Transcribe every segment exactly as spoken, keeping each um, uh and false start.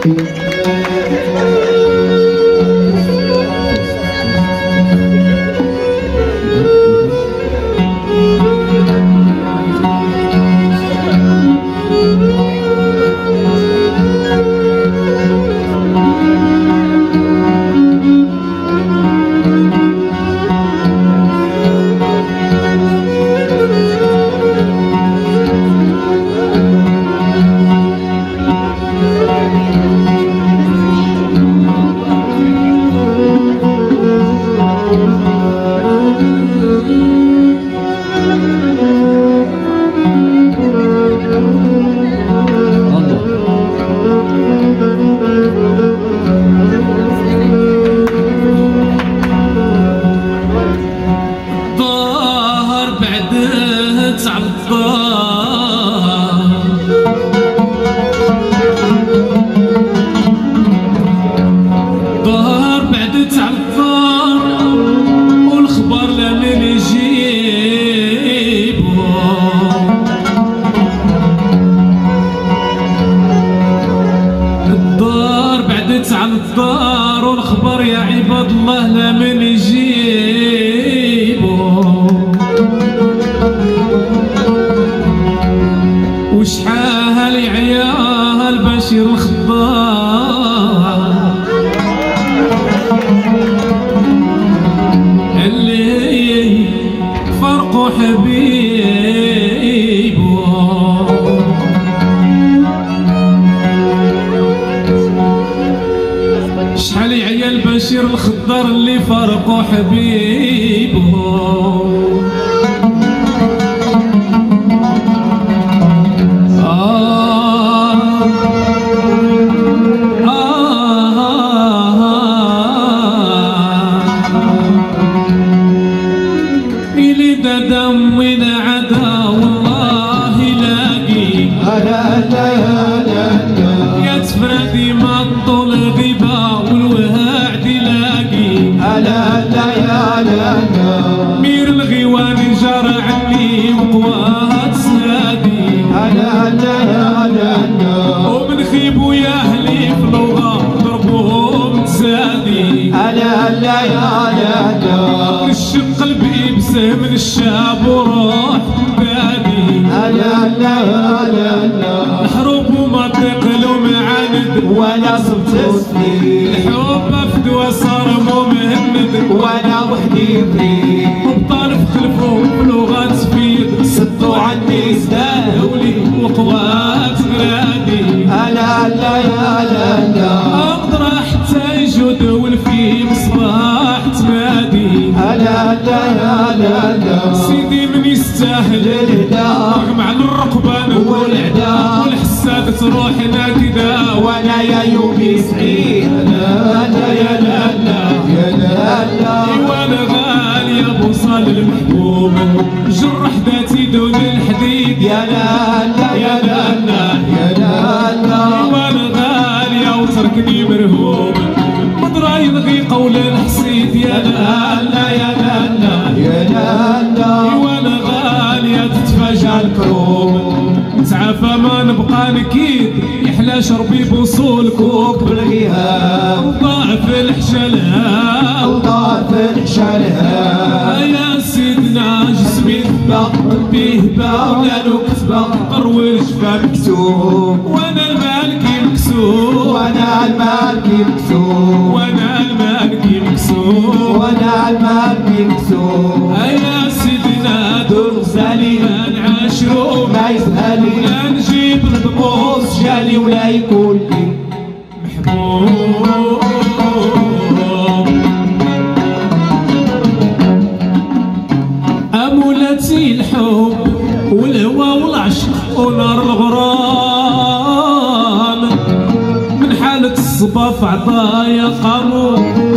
الصباف عطايا قامو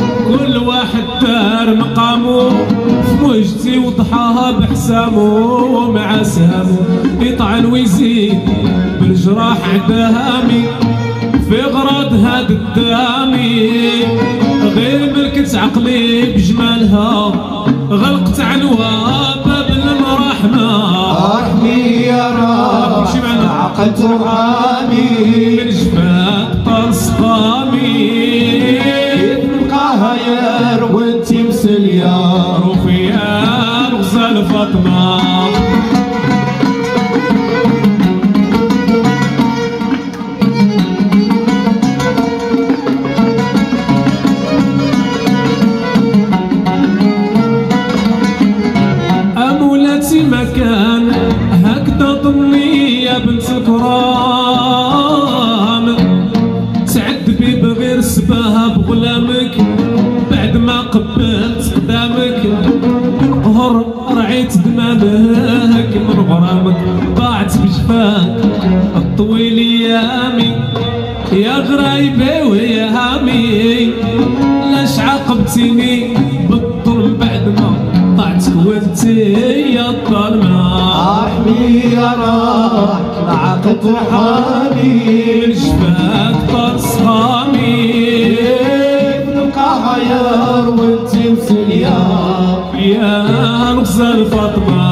كل واحد دار مقامو في موجتي وضحاها بحسامو مع سهامو يطعن ويزيد بالجراح عدهامي في غرض هاد الدامي غير ملكت عقلي بجمالها غلقت عنوها باب المرحمة رحمي يا رب عقلت رامي من جفاك طال صغار فاطمة. أمولاتي مكان هكذا ضمني يا بنت الكرام، تعد بي بغير سباها بغلامك بعد ما قبلت قدامك، القهر رعيت دمامك من غرامك، ضاعت بجفاك الطويل ايامي يا غرايبي ويا هامي، لاش عاقبتيني بالظلم بعد ما طلعت وانتي يا الظلمة. احمي يا راح لعقد حامي من جفاك طار صغامي، نبقى عيار وانتي مسلية يا الغزال فاطمة.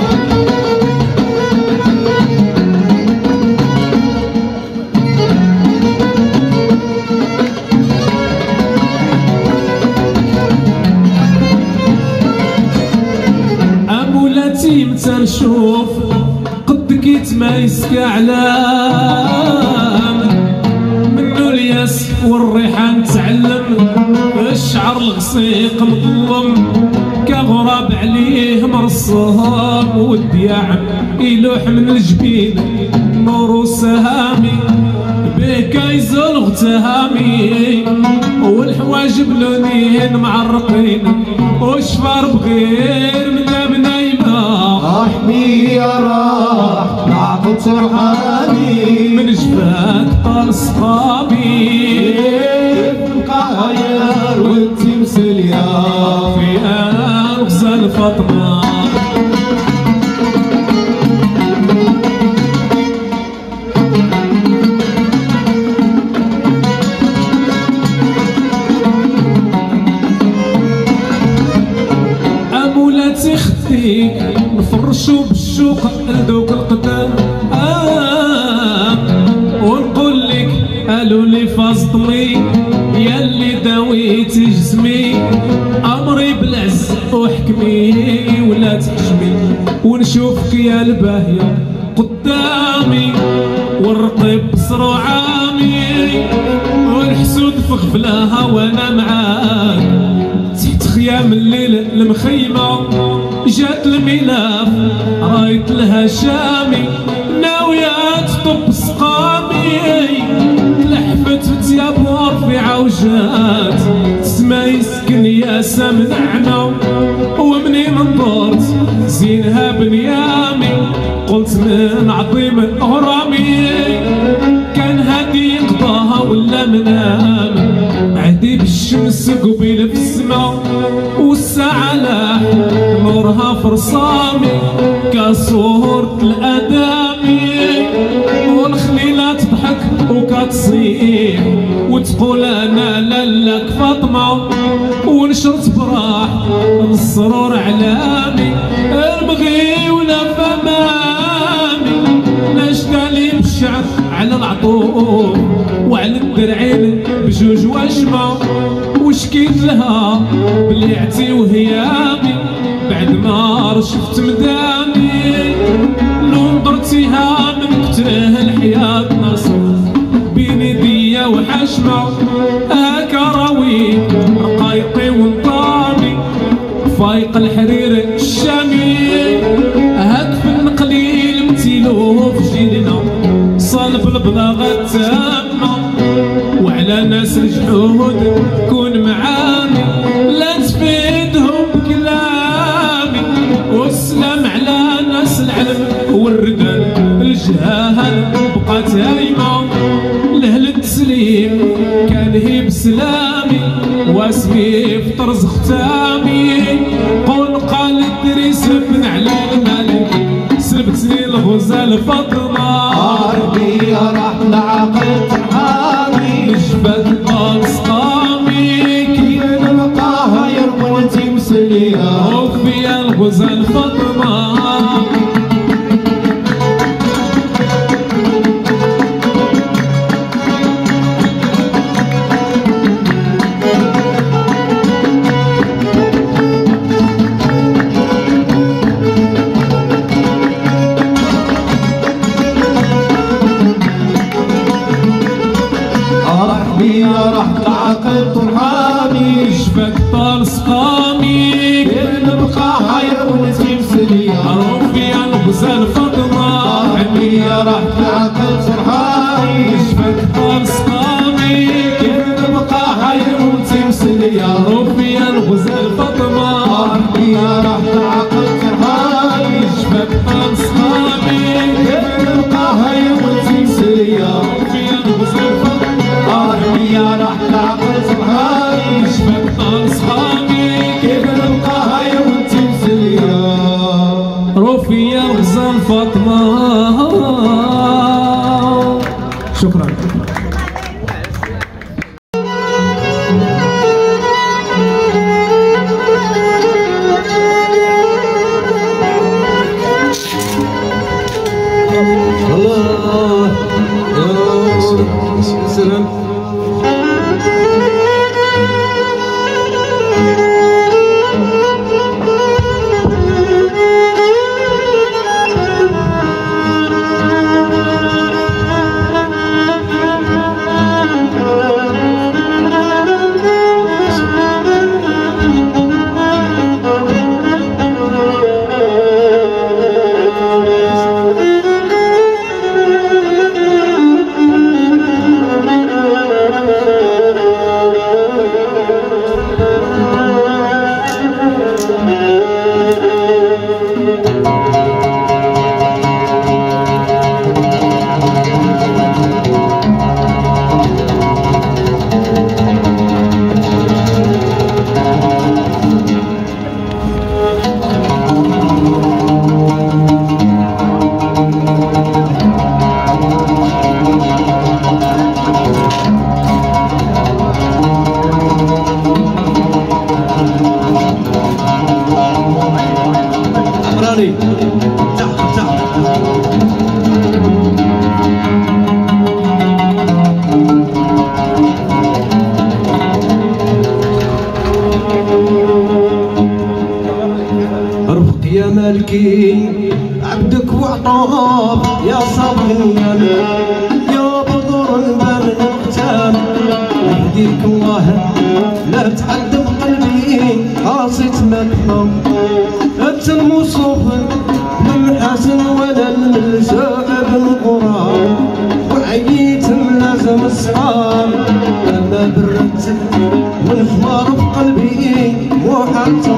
أمولاتي متى نشوف قدك يتمايسك أعلام، منو الياس والريحان تعلم، الشعر الغسيق مظلم كغراب عليه مرصام، والدياع يلوح من الجبين نور سهامي بك يزلغ تهامي، والحواجب لونين معرقين وشفار بغير من بنايمة. احمي يا راح لعقد حامي من جفاك طال صحابي، نبقى عيار وانتي مسلية في الغزال فاطمة. أمولاتي خديك نفرشو بالشوق لذوق القدام، آه ونقول لك قالوا لي فاصطمي يا اللي داويتي جسمي، امري بالعز وحكمي ولا تحشمي، ونشوفك يا الباهية قدامي والرقيب بصرو عامي، والحسود في غفلها وانا معاك تحت خيام الليل المخيمة، جات الملاف رايت لها شامي ناوية تطب سقامي، لحفت فتياب ورفيعة وجات تسمى يسكن يا سام نعمة، ومني منظرت زينها بنيامي قلت من عظيم غرامي، كان هادي يقضاها ولا منام عهدي بالشمس قبيل في السما، والساعة لاح نورها فرصامي كصورة الأدامي، والخليلة تضحك وكتصيح وتقول أنا لك فاطمة، ونشرت براح السرور علامي ابغي ولا فمامي، ناشدالي بالشعر على العطوف وعلى الدرعين بجوج وشمة، وشكيت لها بليعتي وهيامي بعد ما رشفت مدامي، لو نظرتيها من كتره الحياة نصر بين يديا وحشمة، هاكا راوي رقايقي ونطامي فايق الحرير الشامي، هاك في القليل متيلو في جيلنا صلب البلاغة التامة، وعلى ناس الجحود كون معامي لا تفيدهم بكلامي، والسلام على ناس العلم والردان الجهال بقات هايمة، لهل التسليم كان هي بسلامي واسمي في طرز ختامي، قول قال الدريس بن علي المالك سلبتني الغزال فاطمة، قلبي يا راح لعقد حامي نجبت طال سقامي، كي نبقى هاير وانتي مسلية وفي الغزال فاطمة. بيا راح تعقل طرحاني شبك طال سقامي نبقى هاير ونسيب سليا ربي الغزال فاطمة بيا راح تعقل طرحاني شبك طال سقامي نبقى هاير ونسيب سليا ربي الغزال فاطمة بيا راح تعقل طرحاني شبك طال سقامي نبقى هاير ونسيب سليا ربي الغزال فاطمة بيا راح تعقل طرحاني شبك طال سقامي كيف نبقى هاير ونسيب سليا رفيع الغزال فاطمة. شكرا. الله يا سلام رفق يا مالكي عبدك وعطاف يا صبر يا بدر الباب نختام يهديك الله لا تعذب قلبي قاصة مكفى انت الموصوف بالمحاسن ولا الملجاء بالقرى وعييت ملازم الصحاب اما بردت من خمار بقلبي وحتى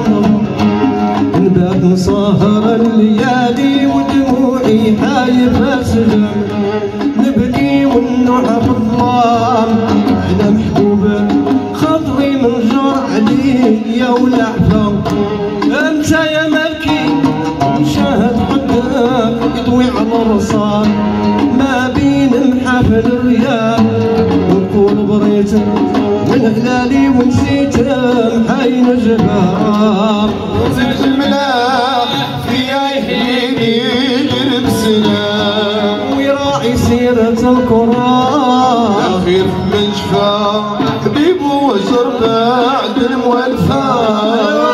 نبات مسهر الليالي ودموعي حاير سجن نبكي ونوح في الظلام على محبوبه خاطري من جرع عليا ولحظه انت يا مالكي مشاهد قدامك يطوي على الرصان ما بين محافل الرياض ونقول بريت من هلالي ونسيت محاين جبار وزوج الملاح فيا يحييني غير بسلام ويراعي سيرة القرآن أخير من شفا حبيب وجر بعد الموالفة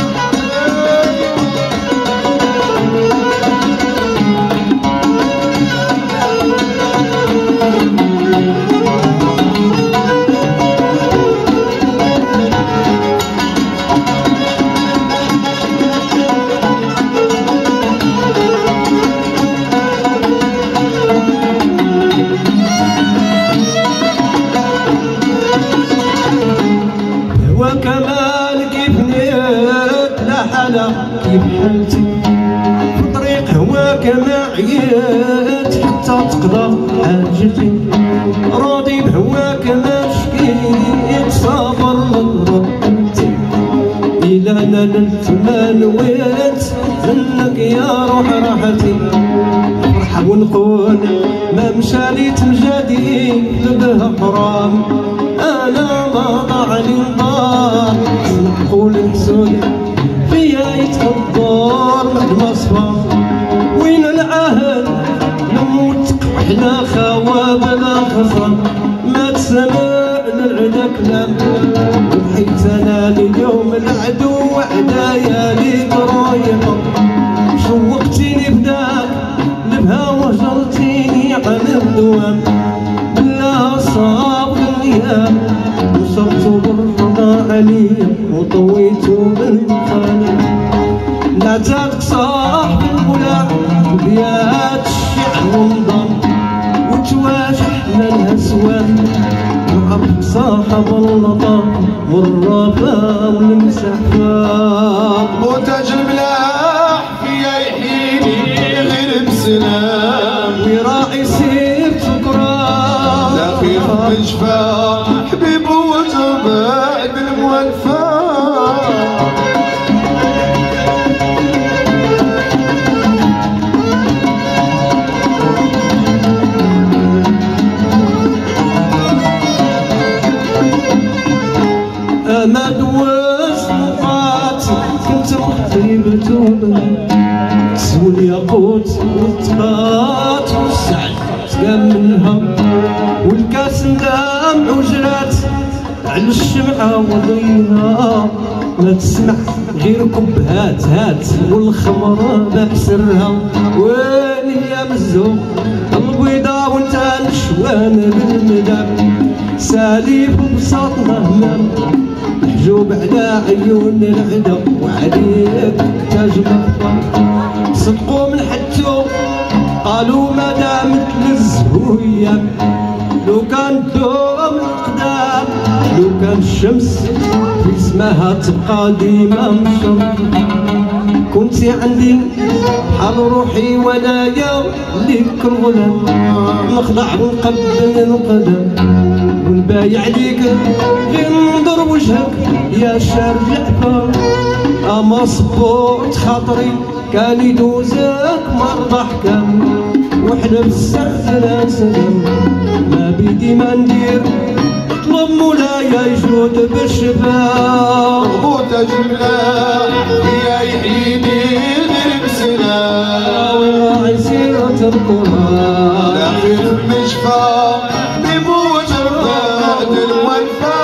وكمال كيف نيت لا حلا كيف حلتي في طريق هواك ما عييت حتى تقضى حاجتي راضي بهواك ما شكيت صابر لربتي إلا نلت ما نويت منك يا روح راحتي فرحة ونقول ما مشاليت مجادي لبها حرام انا ما ضاع لي نضار نقول حسودي فيا يتقدر بعد ما صفى وين العهد نموت احنا خوا بلا خصم ما تسمع للعدا كلام بحيت انا اليوم العدو وعدايا ليك رايقه شوقتيني بداك لبها وهجرتيني عن الدوام بالله صابر الايام وصرت بالرضا عليا وطويت بالخال نعتادك صاحب المولى بيات الشعر ونضم وتواجه مالها سوان وعرفك صاحب اللطف والرفا والمسحفة وتاج الملاح فيا يحييني غير بسلام وراعي سير شكرا لا خيف من شفا حبيب وتبعد الموالفة ما دوز نقاط كنت مخفي بتوبة تسوى الياقوت والتقاط والسعد تكملها والكاس ندام عجرات على الشمعة وضيها ما تسمع غير كبهات هات والخمرة بحسرها وين هي مزوق البيضة وانت نشوان بالمدى ساليف وبساطنا همام محجوب على عيون العدا وعليك تاج مخفى صدقوا من حدتو قالوا ما دامت للزهوية لو كان الدوم القدام لو كان الشمس في سماها تبقى ديما مشرقة كنتي عندي حال روحي وانا يا ليك الغلام نخضع ونقبل القدم ونبايع عليك غير ننظر وجهك يا شار جعفر اما صبوت خاطري كان يدوزك مرضى حكام وحنا بالسعد سلام ما بيدي ما ندير طلب مولاي يجود بالشفاء وتاج الملاح فيا يحييني غير بسلام وراعي سيرة القرآن لا خيف من شفا حبيب وتبعد الموالفة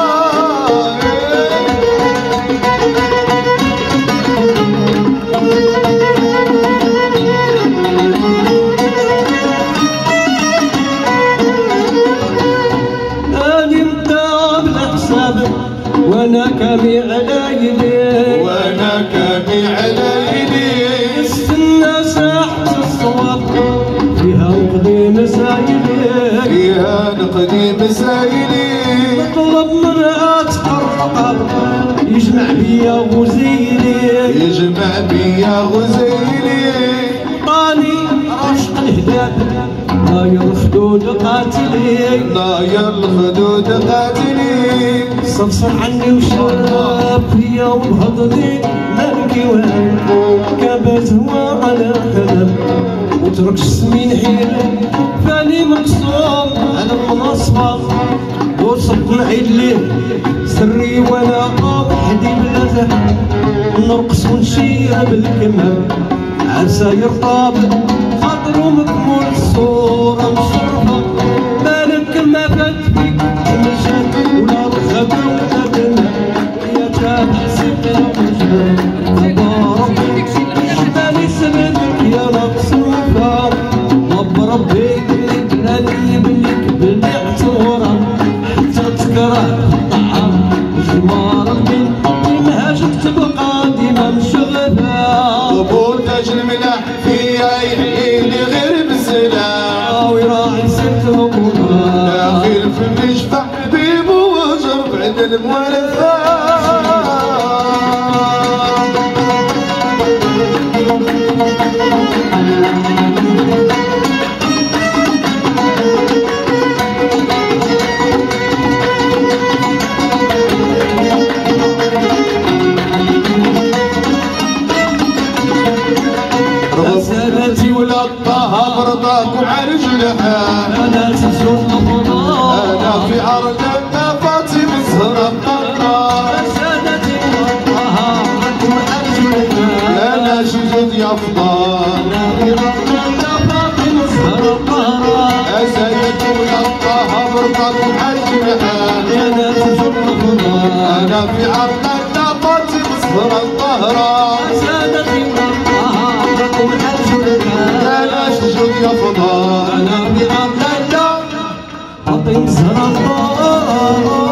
وانا كامي على يدي وانا كامي على يدي استنى ساحة الصواب فيها نقضي مسايلي فيها نقضي مسايلي نطلب مرأة تقرقر يجمع بيا غزيلي يجمع بيا غزيلي طاني رشق الهداب ناير الخدود قاتلي ناير الخدود قاتلي صفصر عني وشاب فيا وبهضني مالكي وين كابت هو على حلم وترك السمين حيل فاني مقصوم على المنصفة وصلت نعيد ليه سري وانا قام حدي بلا نرقص ونشير بالكمام عساير طابق خاطر مكمول الصورة مشرفة مالك ما فات فيك مشات ولا رغب ولا دمع يا تابع سكة مجال ربي شبالي سندك يا نقص الوفا رب ربي قلالي بليك بالعتورة حتى تكره الطعام وجمار البين المهاجك تبقى ديما مشغفة وتاج الملاح فيا يحييني غير بسلام ويراعي ست هبوطة لا خلف المشفع حبيب وجر بعد الموالفة رسالتي ولا الطه برضاكم على رجلها أنا تسجد الفضاء انا في عرضنا فاطمه الزهراء الطهراء سادتي والطهى عندكم أرجلها انا شجد يا فضال أنا في ربنا فاطمة الزهراء الطهراء سيدي ولا الطه برضاكم على رجلها أنا تسجد الفضاء انا في عرضنا فاطمه الزهراء الطهراء سادتي والطهى عندكم أرجلها انا شجد يا فضال أنا في ربنا فاطمة الزهراء الطهراء الزهراء